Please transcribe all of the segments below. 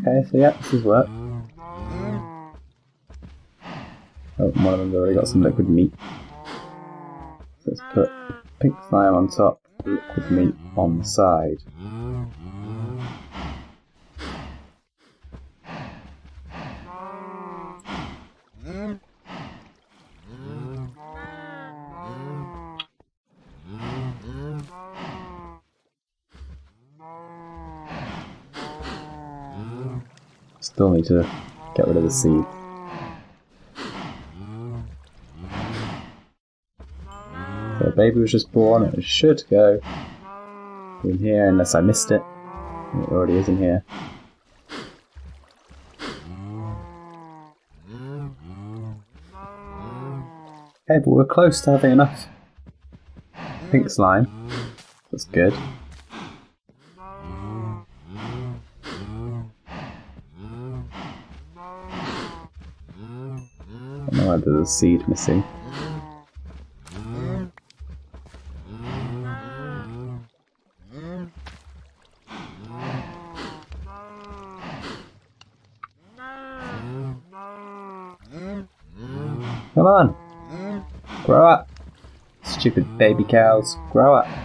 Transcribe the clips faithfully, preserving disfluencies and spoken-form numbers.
Okay, so yeah, this has worked. Oh, one of them's already got some liquid meat. So let's put pink slime on top, liquid meat on the side. Still need to get rid of the seed. So the baby was just born, it should go in here unless I missed it. It already is in here. Okay, but we're close to having enough pink slime. That's good. I don't know why there's a seed missing. Come on! Grow up! Stupid baby cows, grow up!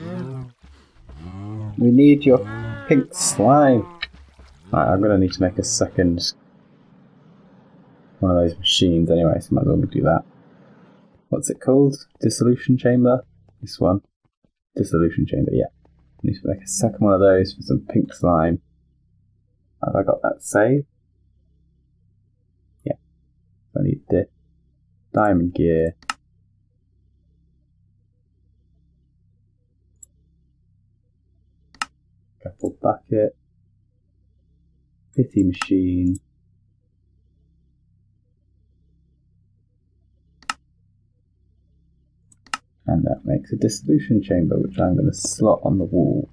We need your pink slime! Right, I'm gonna need to make a second one of those machines anyway, so might as well do that. What's it called? Dissolution chamber? This one. Dissolution chamber, yeah. I need to make a second one of those for some pink slime. Have I got that saved? Yeah. I need the diamond gear. Couple bucket. Pity machine. And that makes a dissolution chamber, which I'm going to slot on the wall.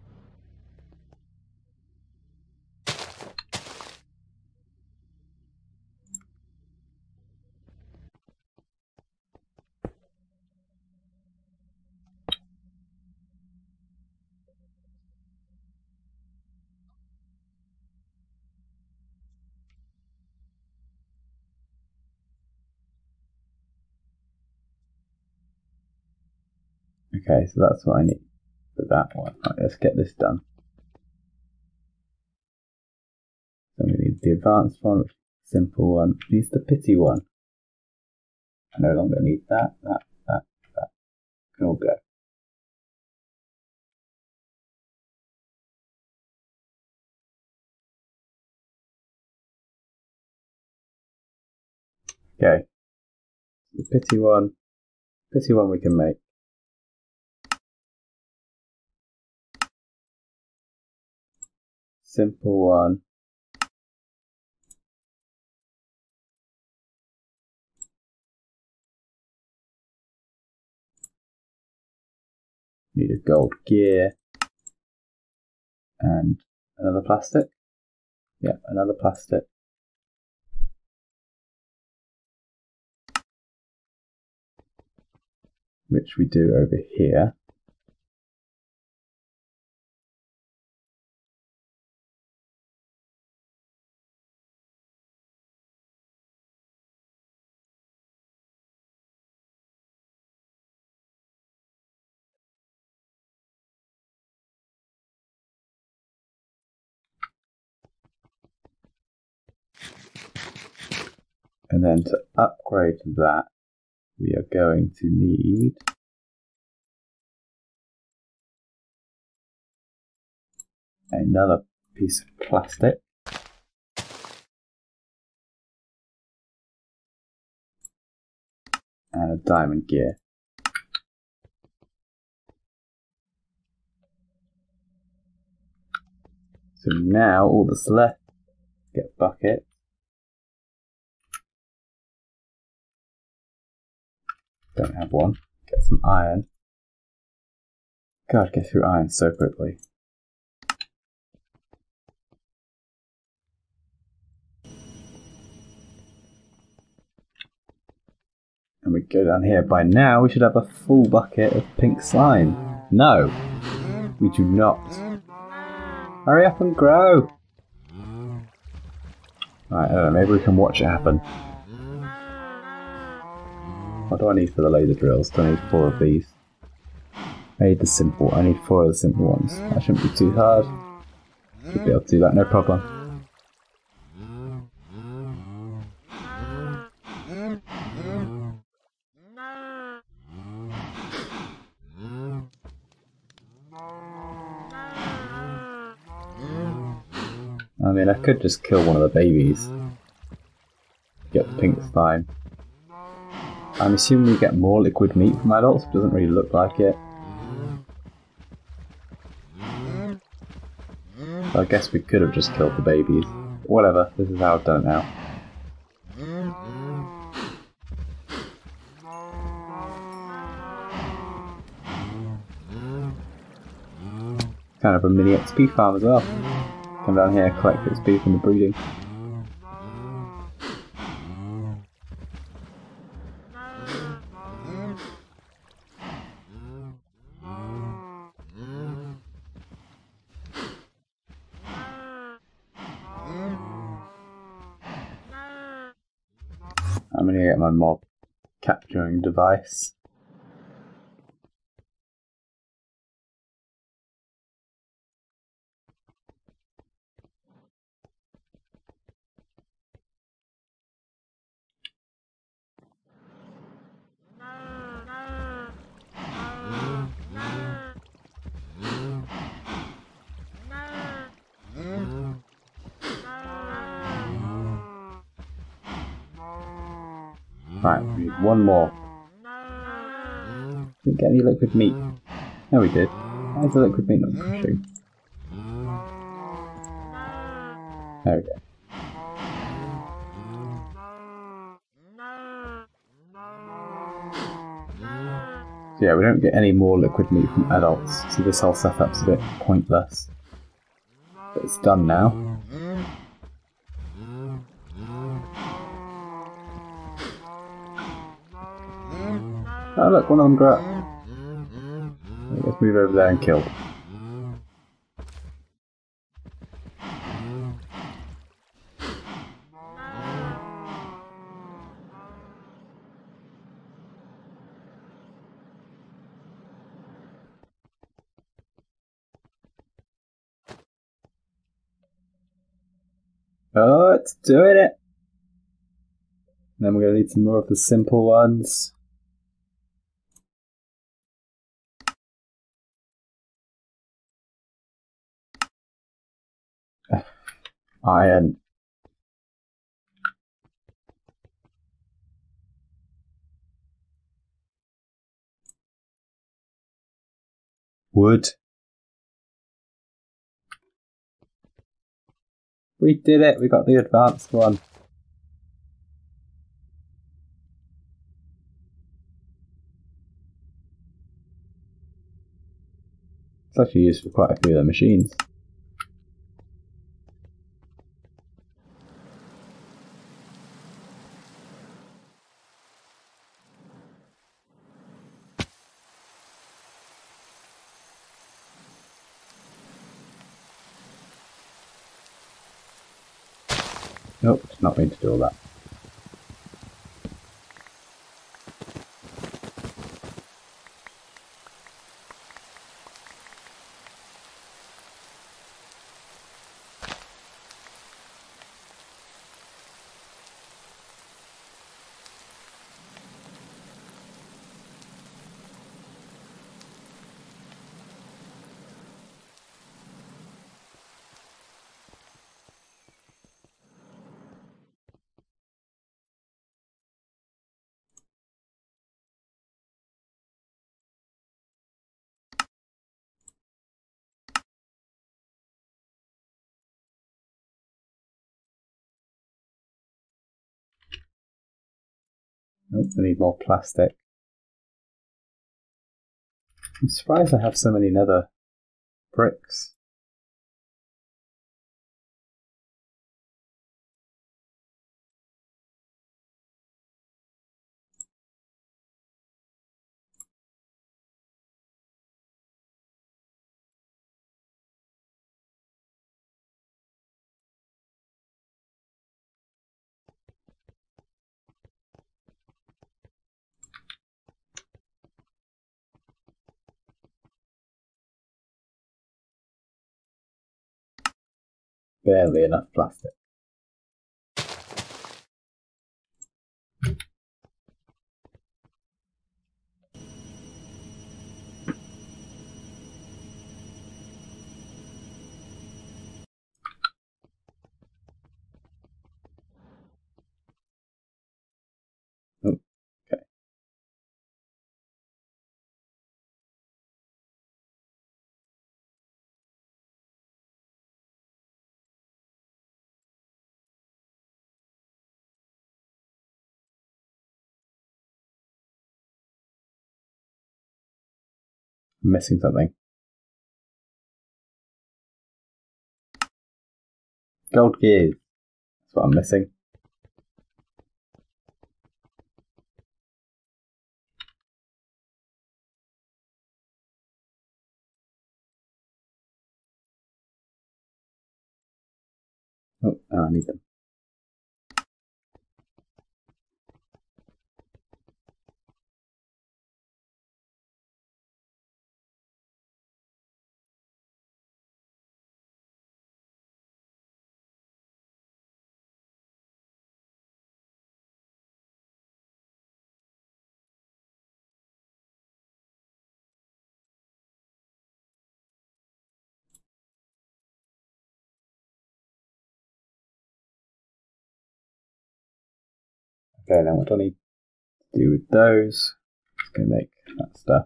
Okay, so that's what I need for that one. Right, let's get this done. So we need the advanced one, which is the simple one, which needs the pity one. I no longer need that, that, that, that. Can all go. Okay. The pity one, pity one we can make. Simple one. Need a gold gear. And another plastic. Yeah, another plastic. Which we do over here. And then to upgrade that, we are going to need another piece of plastic. And a diamond gear. So now all that's left, get a bucket. Don't have one. Get some iron. God, get through iron so quickly. And we go down here. By now we should have a full bucket of pink slime. No, we do not. Hurry up and grow. Right, I don't know, maybe we can watch it happen. What do I need for the laser drills? Do I need four of these? I need the simple, I need four of the simple ones. That shouldn't be too hard. Should be able to do that, no problem. I mean, I could just kill one of the babies. Get the pink slime. I'm assuming we get more liquid meat from adults, it doesn't really look like it. So I guess we could have just killed the babies. Whatever, this is how I've done it now. Kind of a mini X P farm as well. Come down here, collect X P from the breeding. I'm gonna get my mob capturing device. Right, we need one more. Didn't get any liquid meat. No, we did. Why is the liquid meat not pushing? There we go. So yeah, we don't get any more liquid meat from adults, so this whole setup's a bit pointless. But it's done now. Oh look, one of them grew up. Let's move over there and kill. Oh, it's doing it! And then we're going to need some more of the simple ones. Iron. Wood. We did it! We got the advanced one. It's actually used for quite a few of the machines. Nope, it's not meant to do all that. Nope, I need more plastic. I'm surprised I have so many nether bricks. barely enough plastic. Oh, okay. I'm missing something. Gold gears. That's what I'm missing. Oh, oh I need them. Okay, then what do I need to do with those? Just gonna make that stuff.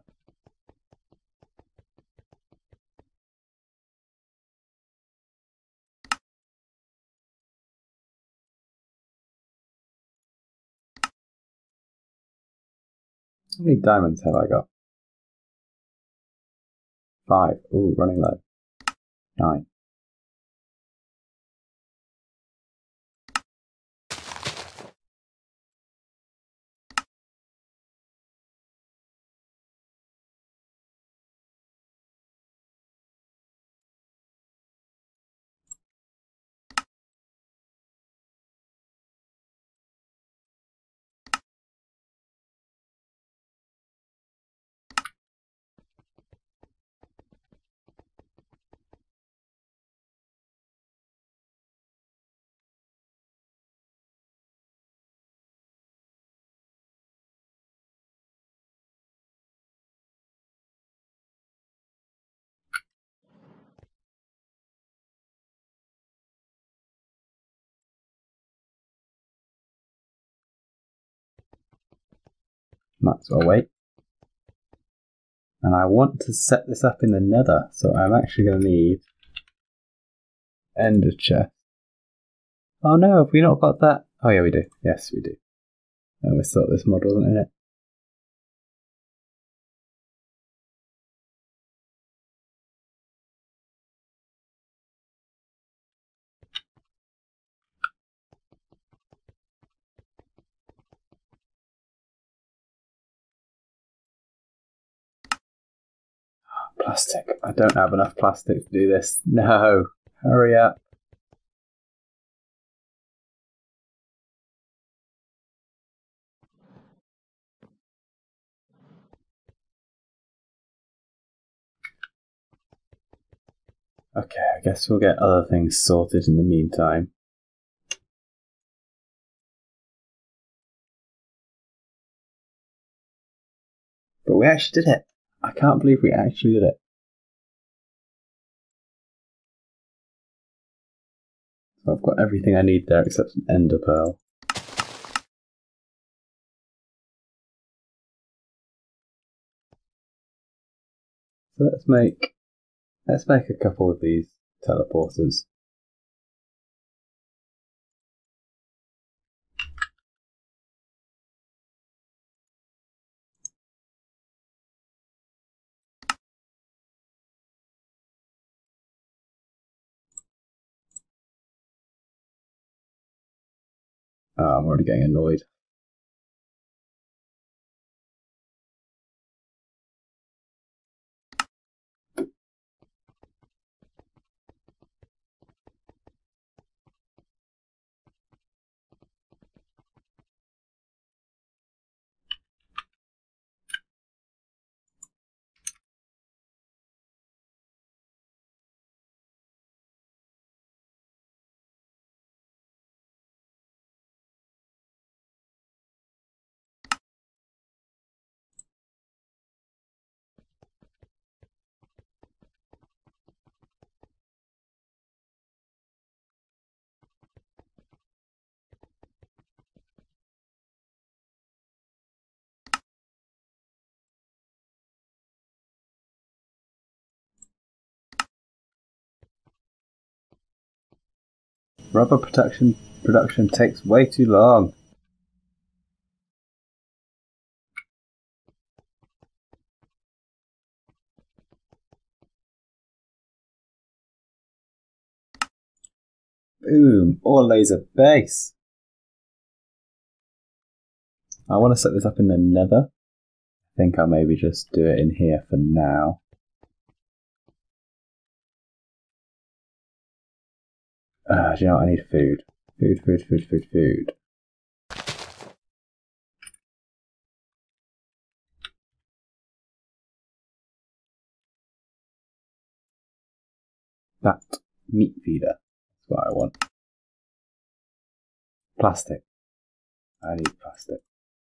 How many diamonds have I got? Five. Ooh, running low. Nine. Might as well wait. And I want to set this up in the nether, so I'm actually going to need ender chest. Oh no, have we not got that? Oh yeah, we do. Yes, we do. I always thought this mod wasn't in it. Plastic. I don't have enough plastic to do this. No. Hurry up. Okay, I guess we'll get other things sorted in the meantime. But we actually did it. I can't believe we actually did it. So I've got everything I need there except an ender pearl. So let's make let's make a couple of these teleporters. Oh, I'm already getting annoyed. Rubber production production takes way too long. Boom! Ore laser base. I want to set this up in the nether. I think I'll maybe just do it in here for now. Uh, do you know what? I need food. Food, food, food, food, food. That meat feeder. That's what I want. Plastic. I need plastic.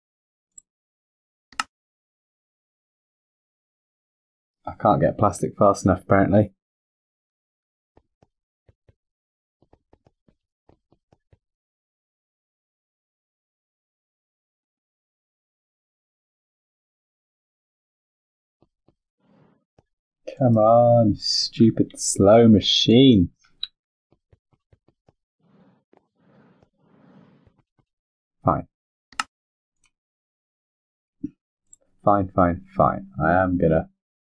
I can't get plastic fast enough, apparently. Come on, you stupid slow machine. Fine. Fine, fine, fine. I am gonna...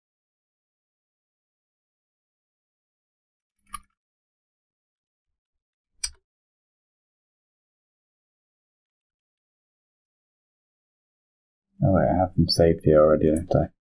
Oh wait, I have them saved here already, don't I?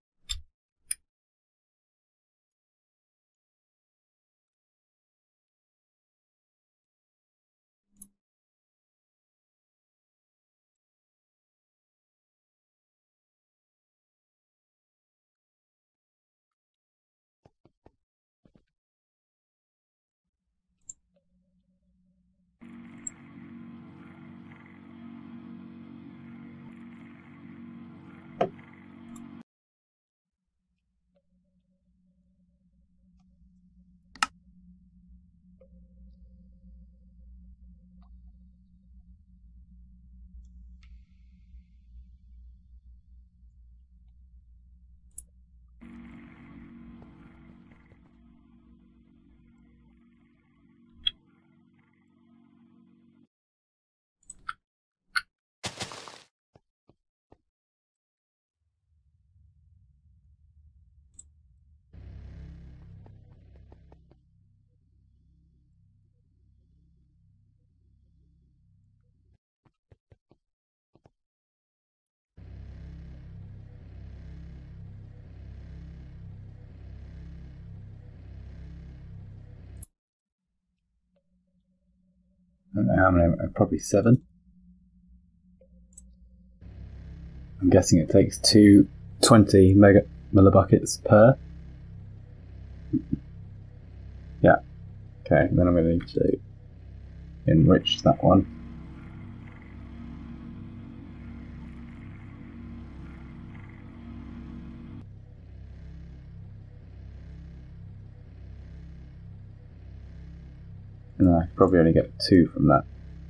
I don't know how many, probably seven. I'm guessing it takes two twenty mega millibuckets per. Yeah. Okay, then I'm going to need to enrich that one. And I probably only get two from that.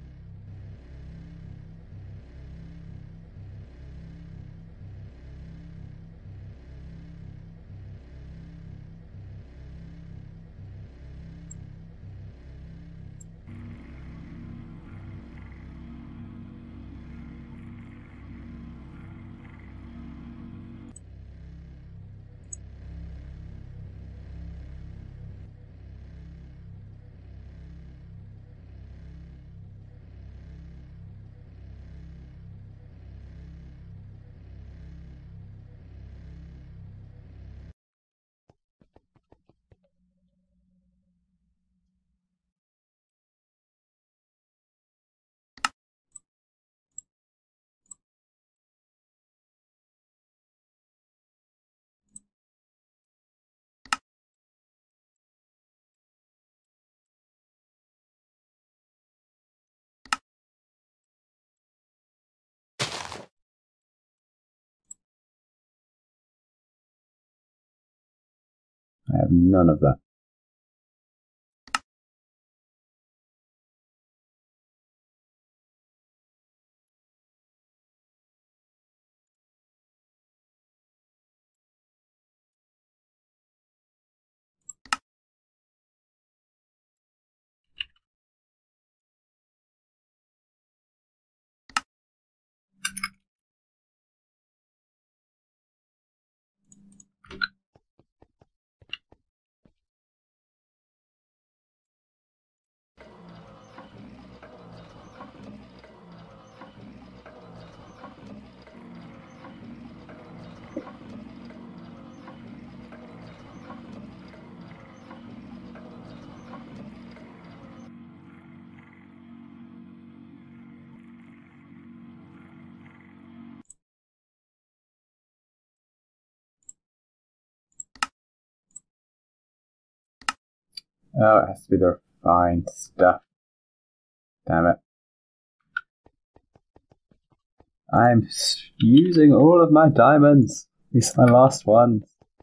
I have none of that. Oh, it has to be the refined stuff. Damn it. I'm using all of my diamonds. These are my last ones.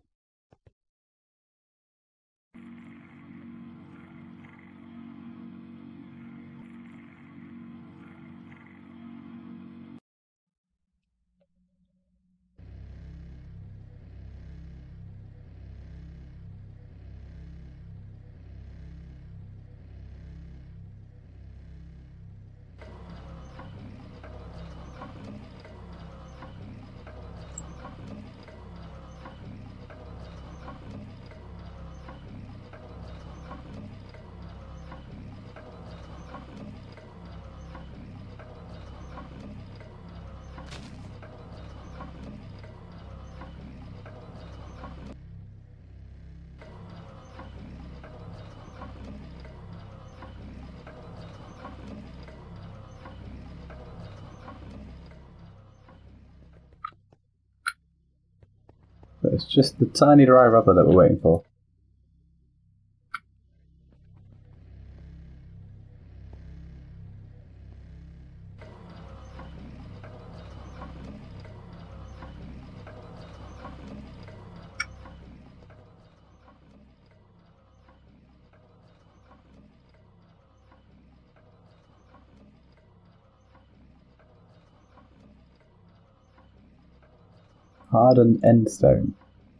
But it's just the tiny dry rubber that we're waiting for. Hardened endstone.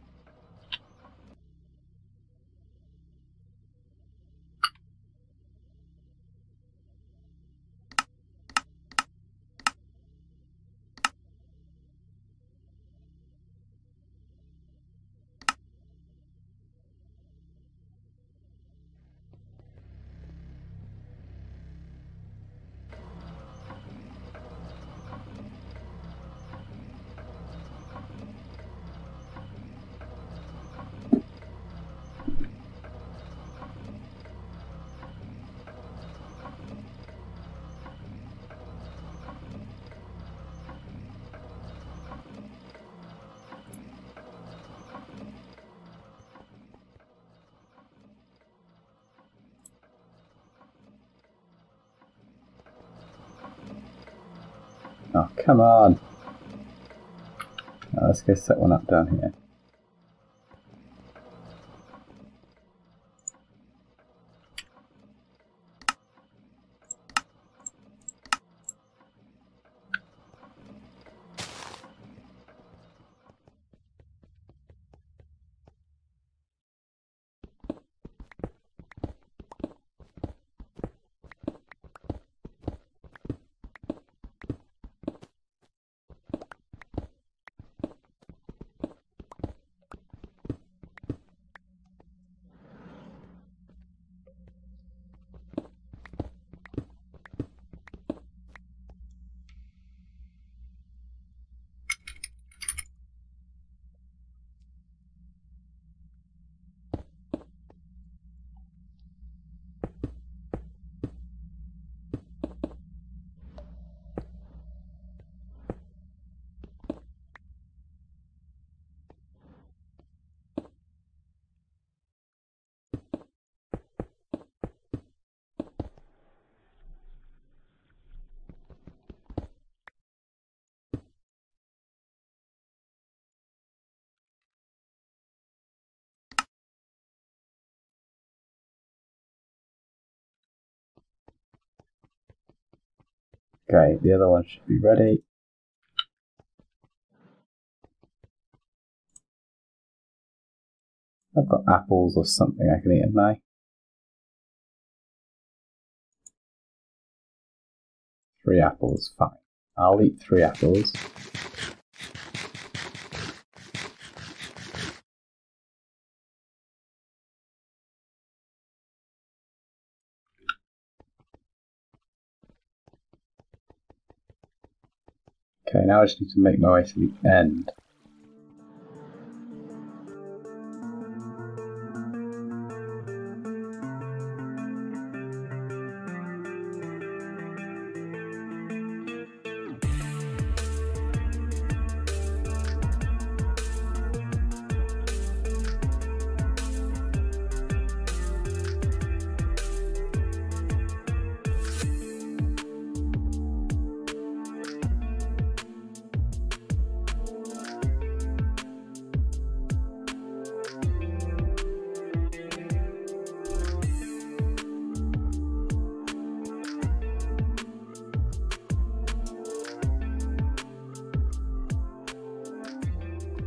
Oh, come on. Oh, let's go set one up down here. Okay, the other one should be ready. I've got apples or something I can eat, haven't I? Three apples, fine. I'll eat three apples. Okay, now I just need to make my way to the end.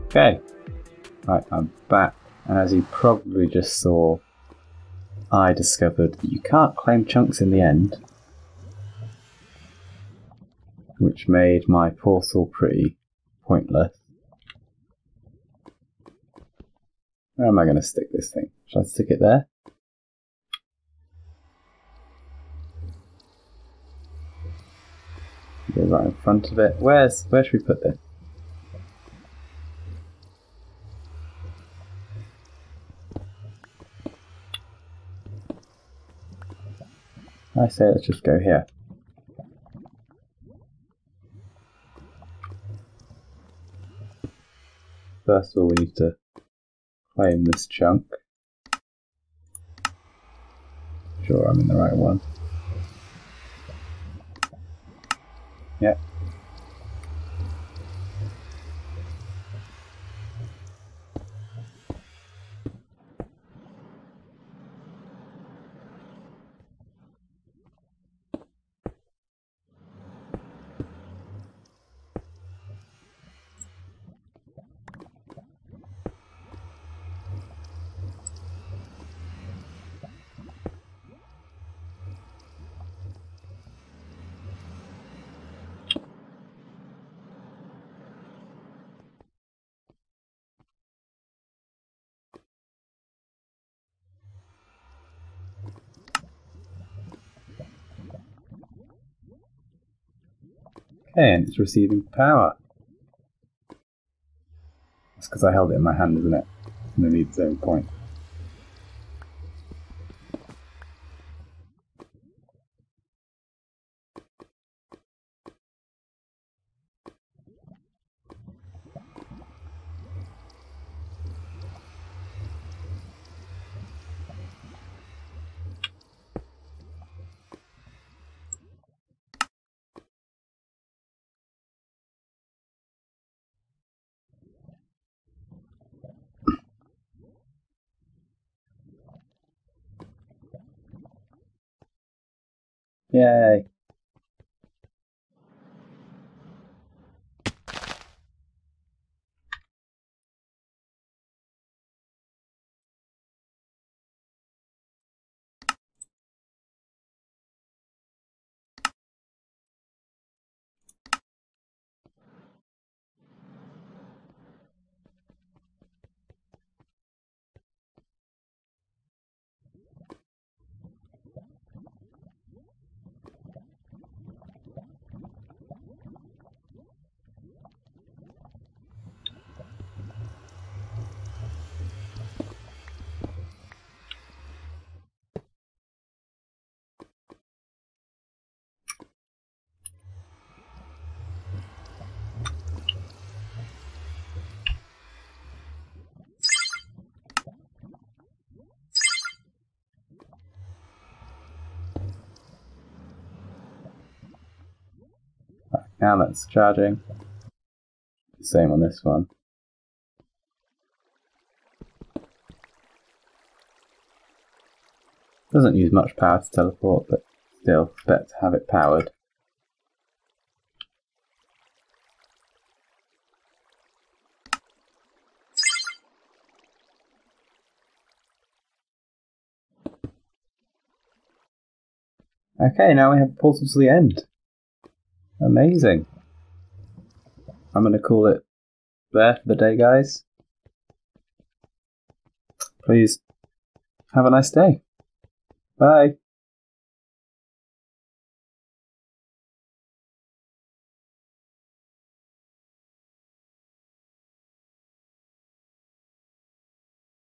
Okay. Right, I'm back. And as you probably just saw, I discovered that you can't claim chunks in the end, which made my portal pretty pointless. Where am I going to stick this thing? Should I stick it there? Go right in front of it. Where's where should we put this? I say let's just go here. First of all, we need to claim this chunk. Sure, I'm in the right one. Yep. Okay, and it's receiving power. That's because I held it in my hand, isn't it? And it needs its own point. Yay! Now that's charging. Same on this one. Doesn't use much power to teleport, but still, it's better to have it powered. Okay, now we have a portal to the end. Amazing. I'm going to call it there for the day, guys. Please have a nice day. Bye.